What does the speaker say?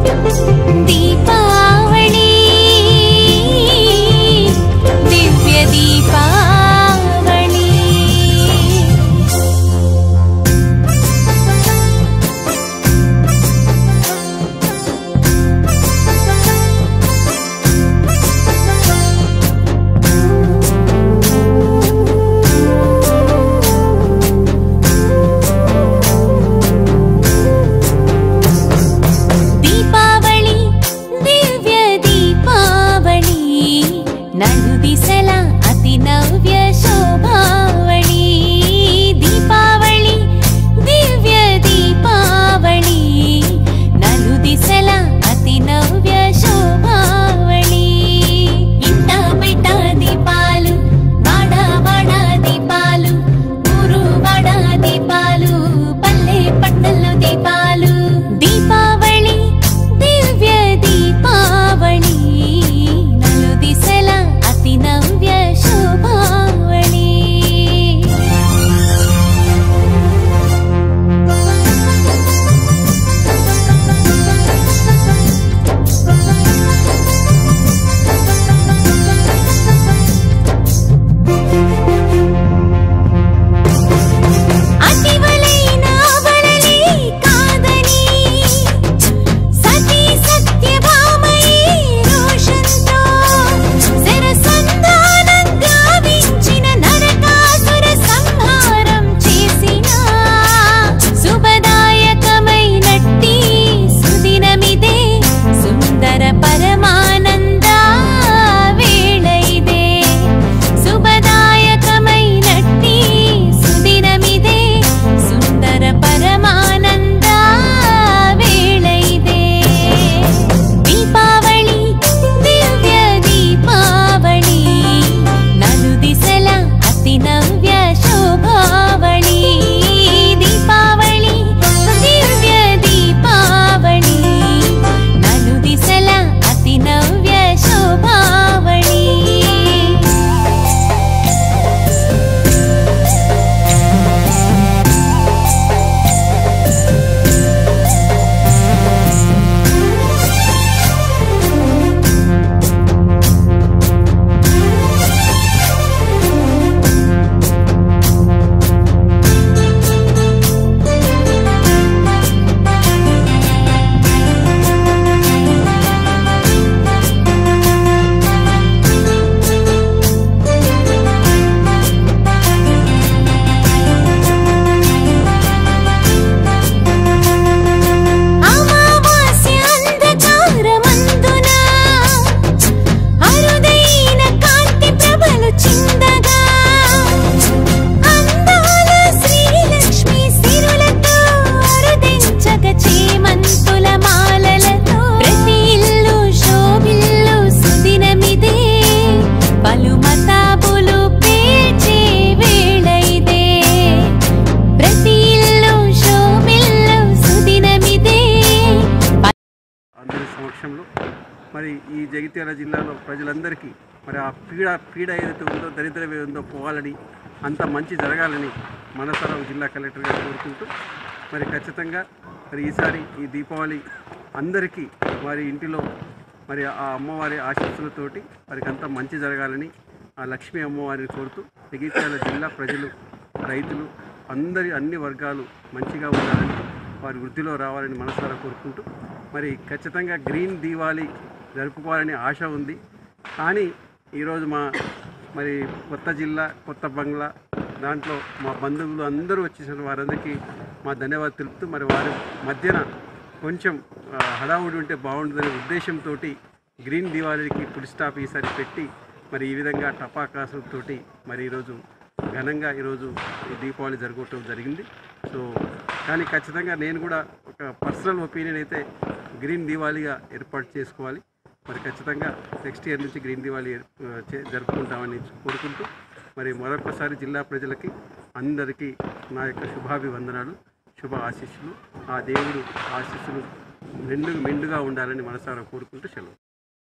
दीपावली दिव्य दीपावली नलु दिशला अति नव्य शोभावली दीपावली दिव्य दीपावली नलु दिशला अति नव्य शोभावली इंट बिड्ड दीपालु वाड वाड दीपालु ऊरु वाड दीपालु पल्ले पट्टल्लो दीपालु दीपावली दिव्य दीपावली नलु दिशला नव्य शोभावली మరి ఈ జగిత్యాల జిల్లాలో ప్రజలందరికీ మరి ఆ పీడ ఏదైతే ఉందో దరిద్రం ఏదో పోవాలని అంత మంచి జరగాలని మనసారా జిల్లా కలెక్టర్ గారు కోరుకుంటూ మరి ఖచ్చితంగా మరి ఈసారి ఈ దీపావళి అందరికీ వారి ఇంటిలో మరి ఆ అమ్మవారి ఆశీస్సులతోటి వారికి అంతా మంచి జరగాలని ఆ లక్ష్మీ అమ్మవారిని కోరుతూ జగిత్యాల జిల్లా ప్రజలు రైతులు అన్ని వర్గాలు మంచిగా ఉండాలని వారి వృద్ధిలో రావాలని మనసారా కోరుకుంటూ మరి ఖచ్చితంగా గ్రీన్ దీవాలి జరుపుకోవాలని ఆశ ఉంది. కానీ ఈరోజు మరి కొత్త జిల్లా కొత్త బంగ్లా దాంట్లో మా బంధువులు అందరూ వచ్చేసిన వారందరికీ మా ధన్యవాదాలు తెలుపుతూ మరి వారి మధ్యన కొంచెం హడావుడి ఉంటే బాగుంటుందనే ఉద్దేశంతో గ్రీన్ దీవాళీకి ఫుల్ స్టాప్ ఈసారి పెట్టి మరి ఈ విధంగా టపాకాసులతోటి మరి ఈరోజు ఘనంగా ఈరోజు దీపావళి జరగటం జరిగింది. సో కానీ ఖచ్చితంగా నేను కూడా ఒక పర్సనల్ ఒపీనియన్ అయితే గ్రీన్ దీవాళీగా ఏర్పాటు చేసుకోవాలి. మరి ఖచ్చితంగా నెక్స్ట్ ఇయర్ నుంచి గ్రీన్ దీవాళీ జరుపుకుంటామని కోరుకుంటూ మరి మరొకసారి జిల్లా ప్రజలకి అందరికీ నా యొక్క శుభాభివందనాలు, శుభ ఆశీస్సులు. ఆ దేవుడు ఆశీస్సులు మెండుగా ఉండాలని మనసారా కోరుకుంటూ సెలవు.